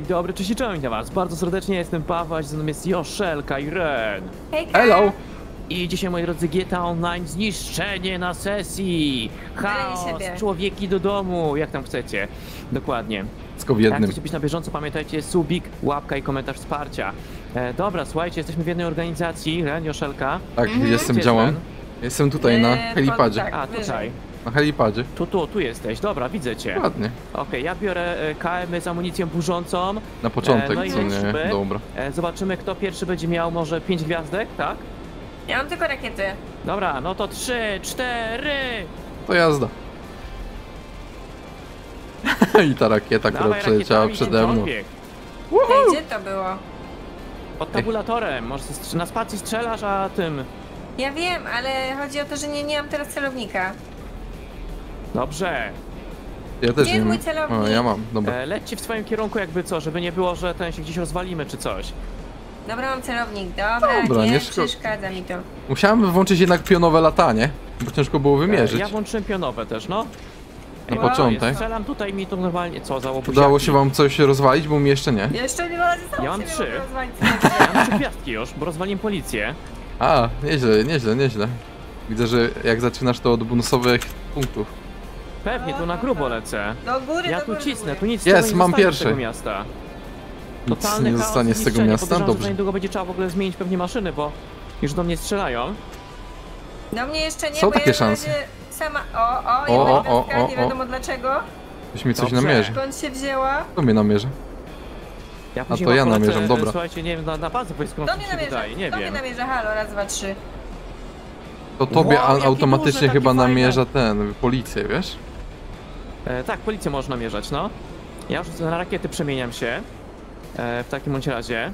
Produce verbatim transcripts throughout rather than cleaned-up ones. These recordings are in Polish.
Dzień dobry, cześć i czołem dla was. Bardzo serdecznie jestem Paweł, ze mną jest Joszelka i Ren. Hejka! Hello! I dzisiaj, moi drodzy, G T A Online zniszczenie na sesji. Chaos, siebie. człowieki do domu, jak tam chcecie. Dokładnie. Wszystko w Jak jednym. chcecie być na bieżąco, pamiętajcie, subik, łapka i komentarz wsparcia. E, dobra, słuchajcie, jesteśmy w jednej organizacji, Ren, Joszelka. Tak, Mhm. jestem, Gdzie działam. Ren? Jestem tutaj na Eee, helipadzie. tak. A, wyżej. tutaj. Na helipadzie. Tu, tu, tu jesteś, dobra, widzę cię. Ładnie. Okej, ja biorę e, K M z amunicją burzącą. Na początek, E, no i co lecimy. nie? Dobra. E, zobaczymy, kto pierwszy będzie miał może pięć gwiazdek, tak? Ja mam tylko rakiety. Dobra, no to trzy, cztery. To jazda. I ta rakieta, która Dawaj przeleciała rakietami, przede mną. czymkolwiek. Ej, gdzie to było? Pod tabulatorem, może strz- na spacji strzelasz, a tym... Ja wiem, ale chodzi o to, że nie, nie mam teraz celownika. Dobrze. Ja też Gdzie nie jest mój mam. celownik? O, ja mam, dobra. E, lećcie w swoim kierunku jakby co, żeby nie było, że ten się gdzieś rozwalimy czy coś. Dobra, mam celownik. Dobra, Dobra, nie, nie szko- przeszkadza mi to. Musiałem włączyć jednak pionowe latanie, bo ciężko było E, wymierzyć. ja włączyłem pionowe też, no. Na Wow, początek. Strzelam tutaj, mi to normalnie... Co, za łobuziaki? Udało się wam coś rozwalić, bo mi jeszcze nie. Jeszcze nie razy sam Ja mam siebie trzy. mogę rozwalić. Ja mam trzy gwiazdki już, bo rozwaliłem policję. A, nieźle, nieźle, nieźle. Widzę, że jak zaczynasz to od bonusowych punktów. Pewnie, tu na grubo lecę. Do góry, Ja do tu góry, cisnę, do tu góry. nic z Jest, tego nie mam zostanie pierwszy. z tego miasta. Nic Totalny nie chaos zostanie i z tego zniszczenie. miasta, Podejrzewam, że dobrze. za niedługo będzie trzeba w ogóle zmienić pewnie maszyny, bo już do mnie strzelają. Do mnie jeszcze nie, Są bo takie ja na szanse. razie sama... O, o, O, jedna o, o, gwiazdka, o, nie o. wiadomo dlaczego. Ktoś mi coś Dobrze. namierzy. Skąd się wzięła? Kto mnie namierzy? Ja to później ja mam polecę, namierzam, dobra. Słuchajcie, nie wiem, na, na bazę wojskową Do co mnie się namierza, wydaje, nie do mnie wiem. namierza, halo, raz, dwa, trzy. To tobie Wow, a- jakie automatycznie duże, chyba takie fajne. namierza ten, policję, wiesz? E, tak, policję można namierzać, no. Ja już na rakiety przemieniam się. E, w takim bądź razie.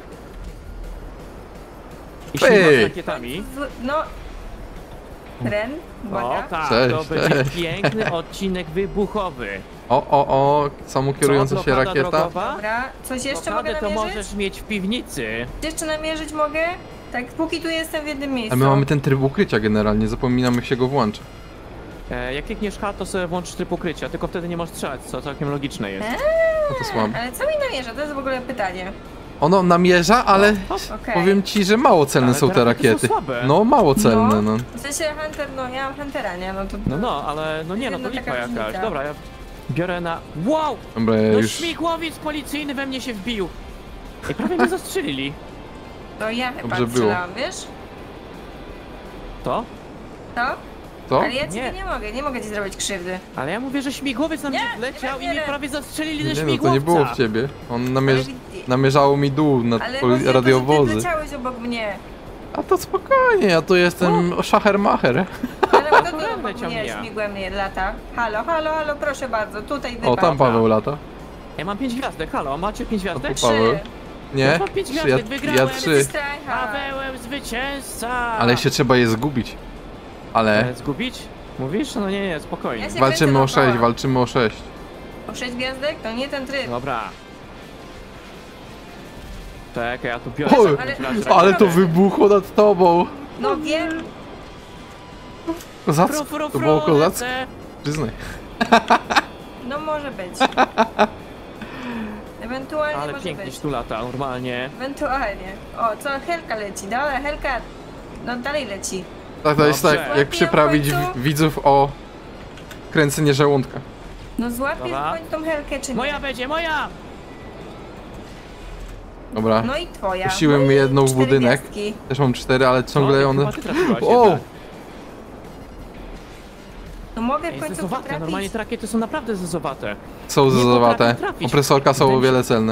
I Ej! śmigam z rakietami. Z- No... Ren, O uwaga. tak, Cześć, to będzie cześć. piękny odcinek wybuchowy. O, o, o, samokierująca Co, się blokada rakieta. drogowa? Dobra, coś jeszcze Blokadę mogę to namierzyć? możesz mieć w piwnicy. Jeszcze namierzyć mogę? Tak, póki tu jestem w jednym miejscu. A my mamy ten tryb ukrycia generalnie, zapominam jak się go włącza. E, jak klikniesz H, to sobie włączysz tryb ukrycia, tylko wtedy nie możesz strzelać, co całkiem logiczne jest. No to słabo. Ale co mi namierza? To jest w ogóle pytanie. Ono namierza, ale Okej. powiem ci, że mało celne Ale są te te rakiety są rakiety. słabe. No, mało celne, no. W sensie Hunter, no ja mam Huntera, nie? No to... No no, ale no nie, no to Jedna lipa taka jakaś. różnica. Dobra, ja biorę na... Wow! Dobra, ja No już... śmigłowiec policyjny we mnie się wbił. I prawie mnie zastrzelili. No ja chyba Dobrze było. strzelałam, wiesz? To? To? Co? Ale ja ci Nie. nie mogę, nie mogę ci zrobić krzywdy. Ale ja mówię, że śmigłowiec na mnie Nie, leciał nie i mnie bierę. prawie zastrzelili ze Nie no, śmigłowca. to nie było w ciebie. On namierz... Ale- namierzało mi dół na Ale poli- chodzi o to, że ty radiowozy. leciałeś obok mnie. A to spokojnie, ja tu jestem szachermacher. Ale kto tu Ren obok leciał mnie mnie. śmigłem nie lata? Halo, halo, halo, proszę bardzo, tutaj O, wypadł. tam Paweł lata. Ja mam pięć gwiazdek, halo, macie pięć gwiazdek? To Paweł. Trzy. Nie? mam pięć Trzy, ja, gwiazdek, ja wygrałem. trzy. Strajcha. Pawełem zwycięzca! Ale się trzeba je zgubić. Ale E, zgubić? Mówisz? No nie, nie, spokojnie. Ja się- walczymy o kręcę sześć, dookoła. walczymy o sześć. O sześć gwiazdek? To nie ten tryb. Dobra. Czekaj, ja tu biorę... O, sobie ale- rakietę. ale to wybuchło nad tobą. No wiem. Kozacko, Fru, fru, to fru, było kozacko. lecę. Przyznaj. No może być. Ewentualnie Ale może pięknie być. się tu lata, normalnie. Ewentualnie. O, co? Helka leci. Dobra, Helka. No dalej leci. Tak, to jest Dobrze. tak, jak przyprawić w- widzów o kręcenie żołądka. No złapiesz Dobra. w końcu tą Helkę, czy nie? Moja będzie, moja! Dobra, No i twoja. puściłem No i jedną w cztery budynek. gwiazdki. Też mam cztery, ale Co? ciągle Ej, one... chyba ty trafiłaś O! jednak. No mogę w Ej, końcu zezowate, potrafić. normalnie te rakiety są naprawdę zezowate. Są Nie zezowate. potrafię trafić. Opresorka są o Wydaje mi wiele się- celne.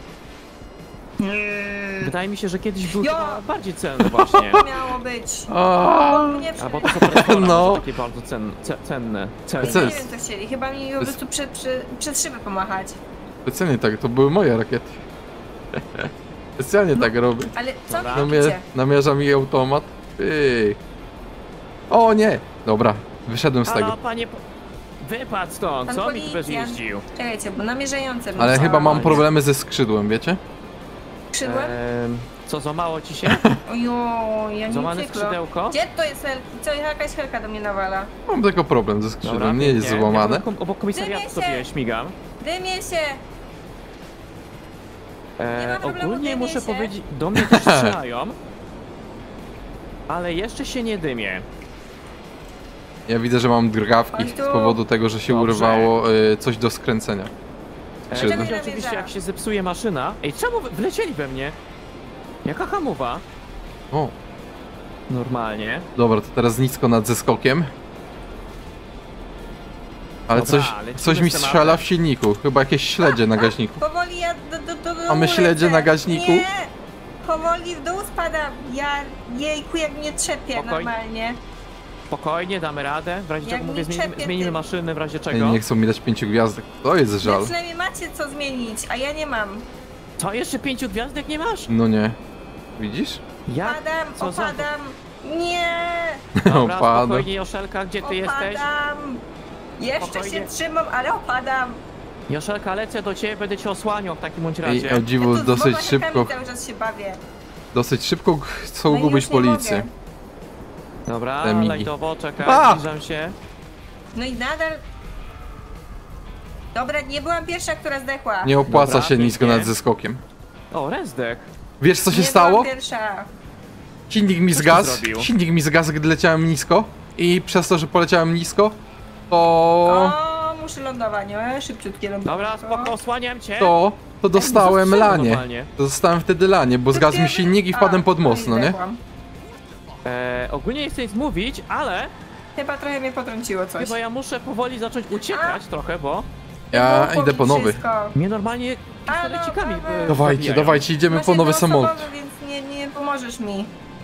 Wydaje mi się, że kiedyś był Jo! chyba bardziej cenny właśnie. Miało być. A, Bo mnie A bo przy... to są presora, No. no. takie bardzo cenne. Ce, cenne. cenne. Co Nie jest? wiem co chcieli. Chyba mi po prostu przed, przed, przed szybę pomachać. Specjalnie tak, to były moje rakiety. Specjalnie tak robię. Ale co Dobra. mi Namie robicie? namierza mi automat. Pyk. O nie! Dobra, wyszedłem z Halo, tego. panie... po- Wypadł stąd, Pan co mi tu policjant. bezjeździł? Czekajcie, bo namierzające bym Ale chciała. chyba mam problemy ze skrzydłem, wiecie? Skrzydłem? Ehm, co, złamało ci się? Ojo, ja nie Złamane cyklo. skrzydełko? Gdzie to jest helka? Co, jakaś helka do mnie nawala? Mam tylko problem ze skrzydłem, nie jest pięknie. złamane. Ja tu obok komisariatu Dymię się. sobie śmigam. Dymie się! E, Nie ma problemu, ogólnie dymię muszę się. powiedzieć, do mnie też strzelają, ale jeszcze się nie dymię. Ja widzę, że mam drgawki Chodź tu. z powodu tego, że się Dobrze. urwało y, coś do skręcenia. E, Czy- będzie Czekaj, oczywiście namierza. jak się zepsuje maszyna. Ej, czemu wy- wlecieli we mnie? Jaka hamowa? O, Normalnie. dobra, to teraz nisko nad zeskokiem. Ale Dobra, coś, lecimy coś z mi tematem. strzela w silniku. Chyba jakieś śledzie na gaźniku. Powoli ja do, do, do, do Mamy lecę. śledzie na gaźniku? Nie! Powoli w dół spadam. Ja, jejku, jak mnie trzepie Spokojnie. normalnie. Spokojnie, damy radę. W razie Jak czego mówię, mi zmienimy, czepie zmienimy tym. maszyny, w razie Ej, czego. nie chcą mi dać pięciu gwiazdek. To jest żal. No przynajmniej macie co zmienić, a ja nie mam. Co, jeszcze pięciu gwiazdek nie masz? No nie. Widzisz? Ja? Padam, Co za- opadam. Nie! Dobra, Opadam. spokojnie, Joszelka, gdzie ty jesteś? Opadam. Jeszcze Spokojnie. się trzymam, ale opadam. Joszelka, lecę do ciebie, będę cię osłaniał w takim bądź Ej, razie. o dziwo, Ja tu z dosyć dwoma szybko, hackami cały czas się bawię. dosyć szybko chcą No i gubić już nie policję. mogę. Dobra, Te migi. lajtowo, czekaj, A! zbliżam się. No i nadal... Dobra, nie byłam pierwsza, która zdechła. Nie opłaca Dobra, się nisko pięknie. nad zeskokiem. O, rezdek. Wiesz co się nie stało? byłam pierwsza. Silnik mi Coś ty zgasł, zrobił? silnik mi zgasł, gdy leciałem nisko i przez to, że poleciałem nisko, to... O, muszę lądować, nie? Szybciutkie lądowanie. Dobra, spoko, osłaniam cię. to, to dostałem zastrzelił lanie. normalnie. To dostałem wtedy lanie, bo zgasł mi silnik i wpadłem pod most, no nie? E, ogólnie nie chcę nic mówić, ale Chyba trochę mnie potrąciło coś. chyba ja muszę powoli zacząć uciekać trochę, bo Ja Było idę po nowy. wszystko. mnie normalnie Halo, pistolecikami Paweł. e, Dawajcie, zabijają. dawajcie, idziemy Masz po nowy jedną samolot. osobową, więc nie, nie pomożesz mi.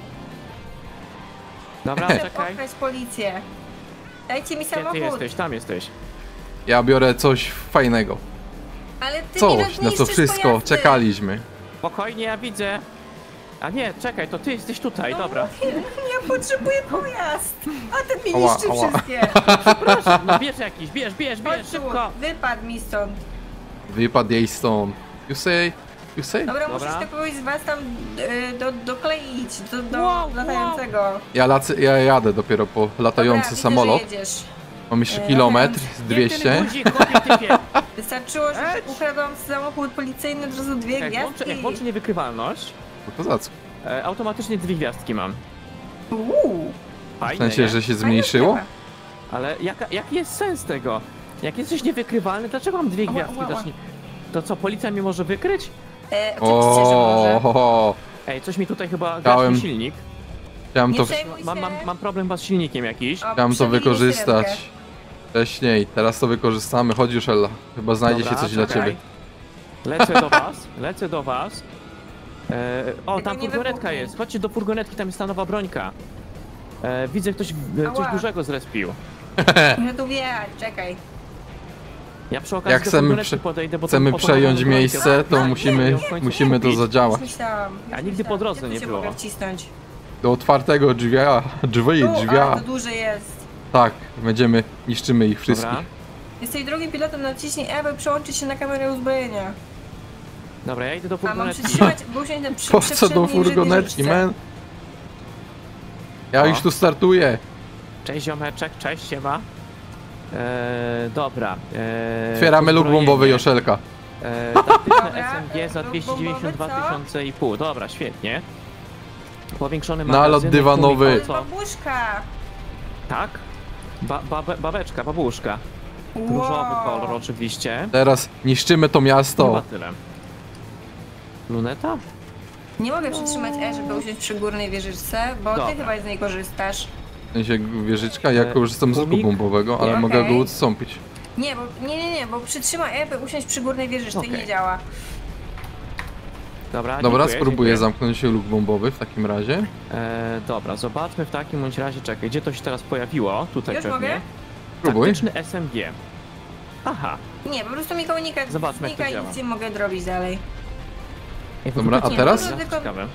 Dobra, Chcę czekaj. pokraść policję. Dajcie mi Gdzie ty samochód. jesteś? Tam jesteś. Ja biorę coś fajnego. Ale ty mi Coś, na rozniszczysz co wszystko pojazdy. czekaliśmy. Spokojnie, ja widzę. A nie, czekaj, to ty jesteś tutaj, No, dobra. Ja potrzebuję pojazd. A ten mi Ała, niszczy ała. wszystkie. Proszę, no bierz jakiś, bierz, bierz, Chodź bierz, tu, szybko. wypadł mi stąd. Wypadł jej stąd. You say, you say? Dobra, Dobra. musisz to kogoś z was tam y, do, dokleić do, do Wow, latającego. Ja, lacy, ja jadę dopiero po latający Dobra, samolot. Widzę, że jedziesz. Mam jeszcze E, kilometr latający. z dwieście. Nie, ten guzik, chłopie, typie. Wystarczyło, że Ej. ukradłam samochód policyjny, od razu dwie Jak włączę, jak gwiazdki. włączę niewykrywalność, To kozacko. e, automatycznie dwie gwiazdki mam. Uuu, W Fajne, sensie, nie? że się fajna zmniejszyło? sprawa. Ale jaka, jaki jest sens tego? Jak jesteś niewykrywalny, dlaczego mam dwie Ała, gwiazdki? ała, ała. Też nie... To co, policja mnie może wykryć? E, oczywiście, że może. O, Ej, coś mi tutaj chyba Chciałem- gaśnie silnik. chciałem Nie to, przejmuj się. Mam, mam, mam problem chyba z silnikiem jakiś. O, chciałem to przebili wykorzystać syrenkę. wcześniej. Teraz to wykorzystamy. Chodź już, Ella. Chyba znajdzie się Dobra, coś dla czekaj. ciebie. Lecę do was, lecę do was. E, o, Tylko tam nie furgonetka wybuchnij. jest. Chodźcie do furgonetki, tam jest ta nowa brońka. E, widzę, ktoś e, coś Ała. dużego zrespił. Muszę tu wjechać, czekaj. Ja przy okazji Jak do chcemy furgonetki prze- podejdę, bo Chcemy to przejąć podejdę do miejsce, to A, musimy, nie, w końcu musimy to kupić. zadziałać. Już myślałam. już A nigdy myślałam. po drodze Gdzie tu nie się było. mogę wcisnąć? Do otwartego drzwia, drzwi, Tu, drzwia. ale to duże jest. Tak, będziemy, niszczymy ich wszystkich. Dobra, Jesteś drugim pilotem, naciśnij E, by przełączyć się na kamerę uzbrojenia. dobra, ja idę do A mam furgonetki. przytrzymać, bo usiąść na przy, Po co do przedniej furgonetki, wieżyczce. man? Ja O. już tu startuję. Cześć ziomeczek, cześć siema. E, dobra. E, Otwieramy luk uzbrojenie. bombowy Joszelka. E, taktyczne Dobra, S M G za luk dwieście dziewięćdziesiąt dwa bombowy, co? tysiące i pół. Dobra, świetnie. Powiększony Nalot magazynek, dywanowy. tłumik, To co? jest babuszka. Tak? Ba, babe, babeczka, babuszka. Różowy kolor oczywiście. Teraz niszczymy to Chyba miasto. tyle. Luneta? Nie mogę przytrzymać E, żeby usiąść przy górnej wieżyczce, bo Dobra. ty chyba z niej korzystasz. W sensie wieżyczka, ja E, korzystam z łuku tłumik? bombowego, ale Okej. mogę go odstąpić. Nie, bo nie, nie, nie, bo przytrzymaj E, by usiąść przy górnej wieżyczce i Okej. nie działa. Dobra, Dobra, dziękuję, spróbuję dziękuję. zamknąć się luk bombowy w takim razie. E, dobra, zobaczmy w takim bądź razie, czekaj, gdzie to się teraz pojawiło? Tutaj Już pewnie. mogę? Spróbuj. Taktyczny S M G. Aha. Nie, po prostu mi komunikat Zobaczmy, jak to znika i działa. nic nie mogę zrobić dalej. Ej, w Dobra, ogóle a nie, teraz? dobra, Tylko- Ciekawe.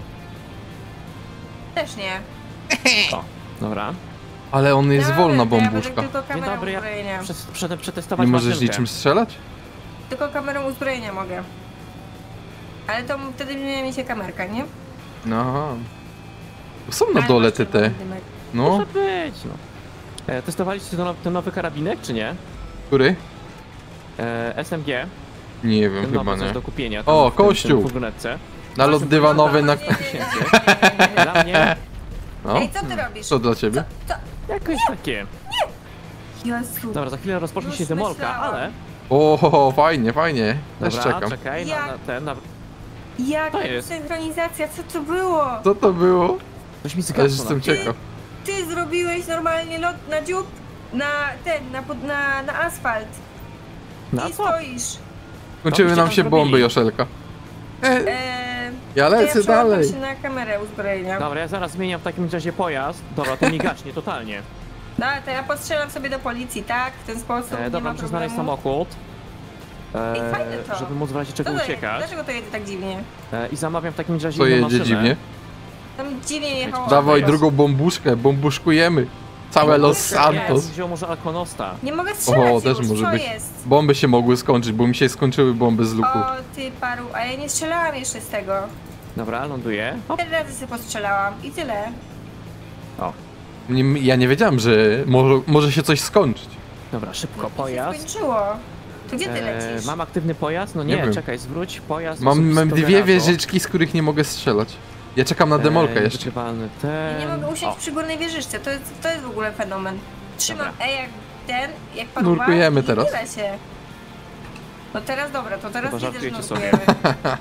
Też nie. O, dobra. Ale on jest Dobra, wolna to ja będę bombuszka. tylko Dzień kamerą dobry, ja uzbrojenia. przez, przed, przetestować Nie możesz maszynkę. niczym strzelać? Tylko kamerą uzbrojenia mogę. Ale to wtedy zmienia mi się kamerka, nie? No. Aha. Są na Ale dole masz te czerwony te. dymek. No, Może być, no. E, testowaliście ten, now- ten nowy karabinek, czy nie? który? E, S M G. Nie wiem, Ten chyba nowy coś nie. do kupienia. tam O, w tym- kościół. w tym furgonetce. Nalot dywanowy na... Nie, nie, nie, nie, nie, nie. Dla mnie No, Ej, co ty robisz? co dla ciebie? Co? jakoś takie. Jezu. Dobra, za chwilę rozpocznie Już się demolka, myślałam. ale... O, fajnie, fajnie. Też Dobra, czekam. czekaj, na, Jak? na ten... Na... Jaka To jest. synchronizacja, co to było? Co to było? Coś mi Też zgasło jestem na... ciekaw. Ty zrobiłeś normalnie lot na dziób, na ten, na, pod- na, na asfalt. Na I co? stoisz. Kończyły byście nam tam się zrobili? bomby, Joszelka. E, Eee, ja to ja lecę przełączam dalej. się na kamerę uzbrojenia. Dobra, ja zaraz zmieniam w takim razie pojazd. Dobra, to mi gaśnie totalnie. No, to ja postrzelam sobie do policji, tak? W ten sposób, E, nie dobra, ma muszę znaleźć problemu. samochód. Ej, fajne to. E, żeby móc w razie Co czego to jest? uciekać. Dlaczego to jedzie tak dziwnie? E, I zamawiam w takim razie Co inną jedzie maszynę. dziwnie? Tam dziwnie jechało. Dawaj teraz- drugą bombuszkę, bombuszkujemy. Całe Los Jest, Santos. Jest, wziął może Alkonosta. Nie mogę strzelać O, też już, może co być. jest? Bomby się mogły skończyć, bo mi się skończyły bomby z luku. O, ty paru, a ja nie strzelałam jeszcze z tego. Dobra, ląduję. Hop. Cztery razy sobie postrzelałam i tyle. O, Nie, ja nie wiedziałem, że może, może się coś skończyć. dobra, szybko, I się pojazd. skończyło. To gdzie ty E, lecisz? mam aktywny pojazd? No Nie nie, wiem. czekaj, zwróć pojazd. Mam, mam osobistego dwie garażu. wieżyczki, z których nie mogę strzelać. Ja czekam na demolkę E, jeszcze. wykrywalny Ja ten. nie mogę usiąść O, przy górnej wieżyczce, to jest, to jest w ogóle fenomen. Trzymam Dobra. E jak ten, jak paruwa Nurkujemy i teraz. tyle się. No teraz dobra, to teraz Chyba widzę, że żartujecie sobie. nurkujemy.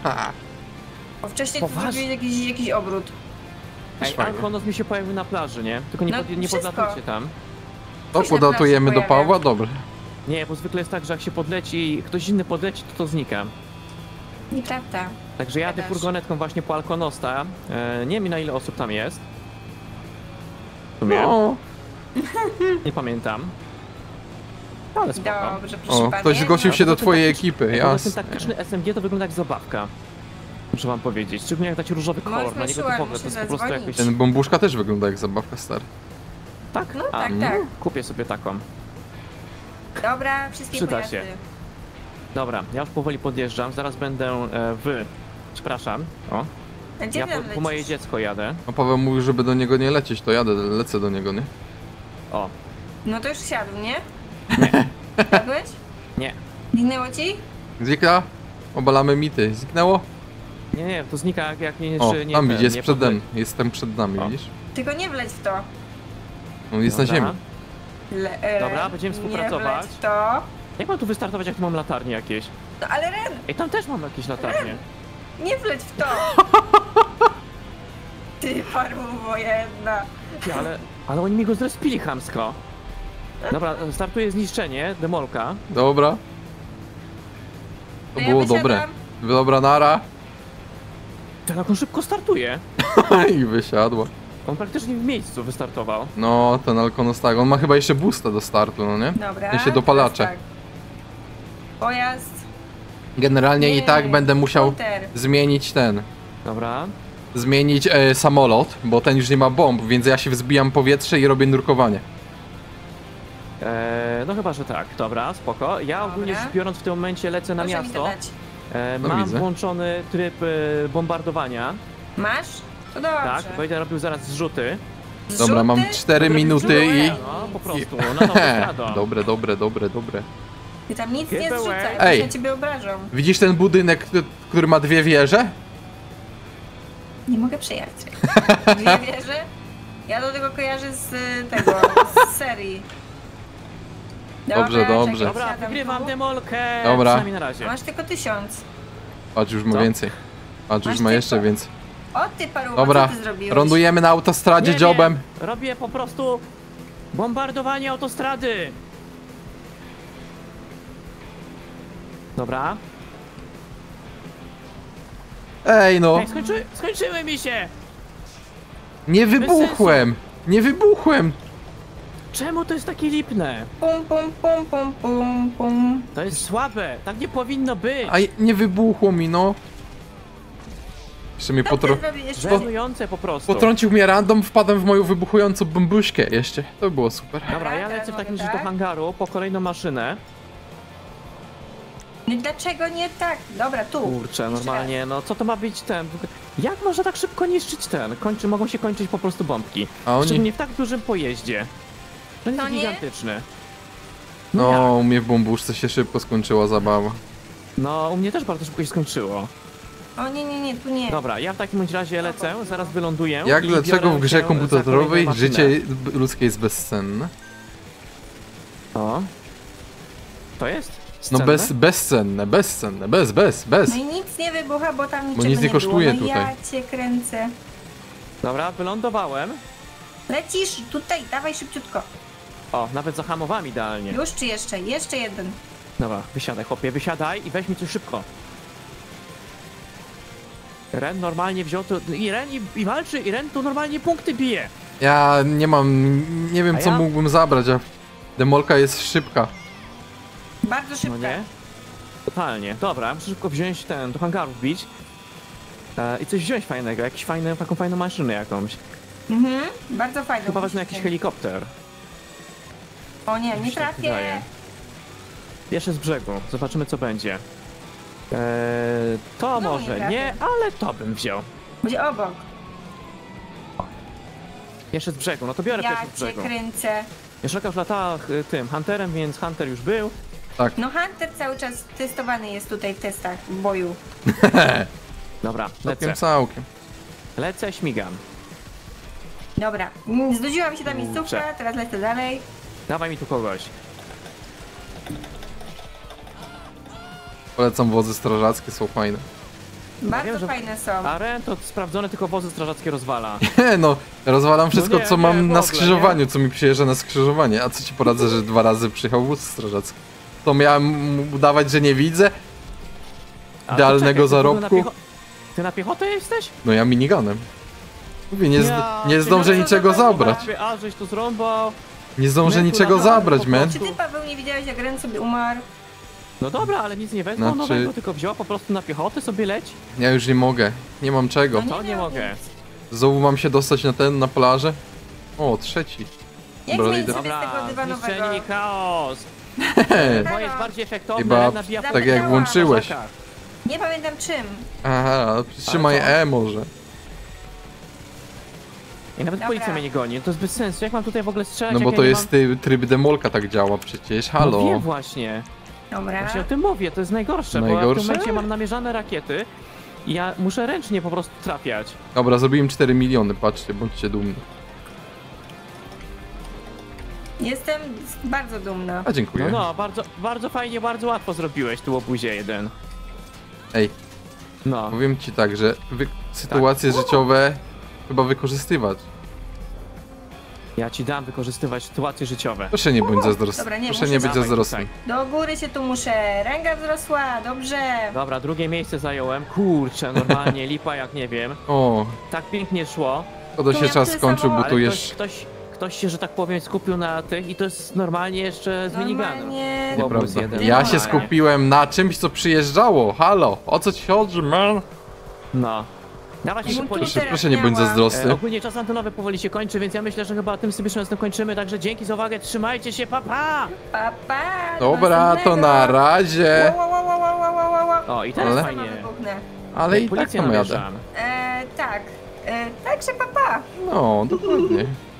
Bo wcześniej tu Poważnie? zrobiłeś jakiś, jakiś obrót. Ej, fajnie. Alkonos mi się pojawił na plaży, nie? Tylko nie, No, pod, nie wszystko. podlatujcie tam. To Coś na podatujemy do plaży pojawia. Pawła? Dobra. Nie, bo zwykle jest tak, że jak się podleci, ktoś inny podleci, to to znika. Nieprawda. Także jadę Gadasz. furgonetką właśnie po Alkonosta. E, nie wiem na ile osób tam jest. W sumie, No. nie pamiętam. Ale spoko. Dobrze, proszę O, pana. ktoś Ja zgłosił nie się do Ten twojej taktyczny- ekipy, Ej, w ogóle Ten jasne. taktyczny S M G to wygląda jak zabawka. Muszę wam powiedzieć. Szczególnie jak dać różowy Może kolor na niego, to zmyszyłam, w ogóle to muszę jest po prostu zadzwonić. jakiś... Ten bombuszka też wygląda jak zabawka, stary. Tak? No A, tak, mm, tak. Kupię sobie taką. Dobra, wszystkie Przyda pojazdy. się. Dobra, ja już powoli podjeżdżam, zaraz będę e, w... Przepraszam. O, A gdzie ja ty po, tam po moje lecisz? dziecko jadę. No Paweł mówił, żeby do niego nie lecieć, to jadę, lecę do niego, nie? O, No to już siadł, nie? Siadłeś? nie. Zginęło ci? Zika? Obalamy mity. Zniknęło? Nie, nie, to znika jak, jak nie... O, czy nie tam ten, idzie, jest nie przede podle- mną. Jestem przed nami, O. widzisz? Tylko nie wleć w to. On jest na Dobra. ziemi. Le, e, Dobra, będziemy współpracować. Nie wleć w to. Jak mam tu wystartować, jak tu mam latarnie jakieś? No ale Ren, Ej, tam też mam jakieś latarnie. nie wleć w to. Ty paruwo jedna. Ty, ale, ale oni mi go zrespili chamsko. Dobra, startuje zniszczenie, demolka. Dobra. To Ja było wysiadam. dobre. Dobra, nara. Ten jak on szybko startuje. I wysiadła. On praktycznie w miejscu wystartował. No, ten Alkonos tak. On ma chyba jeszcze boosta do startu, no nie? Dobra. Ja się dopalacze. teraz tak. Pojazd. Generalnie i Nie, tak będę musiał Skuter. zmienić ten. Dobra. Zmienić e, samolot, bo ten już nie ma bomb, więc ja się wzbijam w powietrze i robię nurkowanie. Eee, no chyba, że tak. Dobra, spoko. Ja Dobra. ogólnie rzecz biorąc w tym momencie lecę na Proszę mi miasto. to dać. E, No mam widzę. włączony tryb e, bombardowania. Masz? To dobrze. Tak, będę robił zaraz zrzuty. Dobra, mam Zrzuty? cztery Będę robił minuty zrzuty, i... No, po prostu, na autostradą. Dobre, dobre, dobre, dobre. Ty tam nic nie Giveaway. zrzucaj, Ej. bo się ciebie obrażą. Widzisz ten budynek, k- który ma dwie wieże? Nie mogę przejechać. Dwie wieże? Ja do tego kojarzę z y, tego, z serii. Dobrze, Dobra, dobrze. czekaj, Dobra, wsiadam wygrywam tu. demolkę. Dobra. Przynajmniej na razie. Masz tylko tysiąc. Patrz, już ma Co? więcej. Patrz, już Masz ma tylko- jeszcze więcej. O ty paruwa, Dobra, co ty zrobiłeś? lądujemy na autostradzie Nie, jobem. nie, robię po prostu bombardowanie autostrady. Dobra. Ej no, Ej, skończy, skończyły mi się. nie wybuchłem! Nie wybuchłem! Czemu to jest takie lipne? Pum, pum, pum, pum, pum, pum. To jest słabe. Tak nie powinno być. A nie wybuchło mi, no. Jeszcze mnie Co potro... ty zrobiłeś? Żenujące po prostu. potrącił mnie random, wpadłem w moją wybuchującą bombuśkę jeszcze. To by było super. Dobra, ja Teraz lecę w takim mogę, razie do tak? hangaru po kolejną maszynę. No i dlaczego nie tak? Dobra, tu. Kurczę, normalnie, no co to ma być ten? Jak można tak szybko niszczyć ten? Kończy, mogą się kończyć po prostu bombki. A oni... Szczególnie w tak dużym pojeździe. To jest To nie? gigantyczny. No, u mnie w bombuszce się szybko skończyła zabawa. No, u mnie też bardzo szybko się skończyło. O nie, nie, nie, tu nie. Dobra, ja w takim bądź razie lecę, zaraz wyląduję. Jak i dlaczego biorę w grze się za komputerowej kolejną maszynę. życie ludzkie jest bezcenne? O. To jest? No Scenne? bez, bezcenne, bezcenne, bez, bez, bez. No i nic nie wybucha, bo tam niczego nic nie kosztuje było. No tutaj. ja cię kręcę. Dobra, wylądowałem. Lecisz tutaj, dawaj szybciutko. O, nawet zahamowałem idealnie. Już czy jeszcze? Jeszcze jeden. Dobra, wysiadaj chłopie, wysiadaj i weź mi coś szybko. Ren normalnie wziął to... I Ren i, i walczy, i Ren tu normalnie punkty bije. Ja nie mam, nie wiem A co ja? mógłbym zabrać, a demolka jest szybka. Bardzo szybko. No nie? Totalnie. Dobra, muszę szybko wziąć ten, do hangarów bić. E, I coś wziąć fajnego, jakiś fajny, taką fajną maszynę jakąś. Mhm, bardzo fajnie. Chyba wezmę jakiś helikopter. O nie, nie Mi się tak trafię. wydaje. Jeszcze z brzegu, zobaczymy co będzie. Eee, to No, może nie nie, ale to bym wziął. Będzie obok. Jeszcze z brzegu, no to biorę Ja pierwszy z cię brzegu. kręcę. Jeszcze już latała y, tym Hunterem, więc Hunter już był. No Hunter cały czas testowany jest tutaj w testach, w boju. Dobra, lecę. Całkiem, całkiem. Lecę, śmigam. Dobra, mm, znudziła mi się ta Kurczę. miejscówka, teraz lecę dalej. Dawaj mi tu kogoś. Polecam wozy strażackie, są fajne. Bardzo wiem, że- fajne są. A Ren to sprawdzone, tylko wozy strażackie rozwala. No, rozwalam wszystko, nie, co nie, mam w na ogóle, skrzyżowaniu, co mi przyjeżdża na skrzyżowanie. A co ci poradzę, że dwa razy przyjechał wóz strażacki? To miałem mu udawać, że nie widzę? A to Idealnego czekaj, ty w ogóle zarobku? Na piecho... Ty na piechotę jesteś? No ja miniganem. Mówię, nie, zd Ja, nie ty zdążę na co niczego zabrał? zabrać. A, żeś tu zrąbał. Nie zdążę My tu niczego na zabrać, po man. Czy ty, Paweł, nie widziałeś, jak Ren sobie umarł? No dobra, ale nic nie wezmą Znaczy- nowego, tylko wzięła po prostu na piechotę sobie leć. Ja już nie mogę. Nie mam czego. No To nie miał mogę. nic. Znowu mam się dostać na ten, na plażę? O, trzeci. Jak Dobra, zmienić idę. sobie z tego Dobra, dywanowego? zniszczenie i chaos. Bo jest bardziej efektowne Chyba na biatach. tak jak włączyłeś. Nie pamiętam czym. Aha, przytrzymaj Ale co? E może. I nawet Dobra. policja mnie nie goni, to jest bez sensu. Jak mam tutaj w ogóle strzelać? No jak bo ja to nie jest ty, tryb demolka tak działa przecież, mam... No wiem halo. właśnie. Dobra. Właśnie o tym mówię, to jest najgorsze, bo ja w Najgorsze? tym momencie mam namierzane rakiety i ja muszę ręcznie po prostu trafiać. Dobra, zrobiłem cztery miliony, patrzcie, bądźcie dumni. Jestem bardzo dumna. A dziękuję. No no, bardzo, bardzo fajnie, bardzo łatwo zrobiłeś tu łobuzie jeden. Ej, No. powiem ci tak, że wy sytuacje Tak. życiowe chyba wykorzystywać. Ja ci dam wykorzystywać sytuacje życiowe. Proszę nie bądź zazdrosny. Dobra, nie, Proszę muszę nie być dawaj zazdrosny. Do góry się tu muszę. Ręka wzrosła, dobrze. Dobra, drugie miejsce zająłem. Kurczę, normalnie, lipa jak nie wiem. O, Tak pięknie szło, to do Tu się miał czas tyle skończył, samo, bo ale tu ktoś, jeszcze... ktoś, ktoś się, że tak powiem, skupił na tych i to jest normalnie jeszcze z miniganem. Normalnie. Bo- Nieprawda. jeden. Ja się Normalnie. skupiłem na czymś, co przyjeżdżało. Halo, o co ci chodzi, man? No. Dawać się Jakbym tu policzyć. teraz Proszę nie bądź miała. E, zazdrosny. ogólnie czas antenowy powoli się kończy, więc ja myślę, że chyba tym symbolicznym razem kończymy, także dzięki za uwagę, trzymajcie się, pa pa! Pa, pa, do Dobra, to następnego. na razie. Wow, wow, wow, wow, wow, wow, wow. O, i teraz Ale- fajnie. Sama wybuchnę. Ale i tak Policję tam jadę. namierzam. E, tak. E, także pa, pa. No, dokładnie.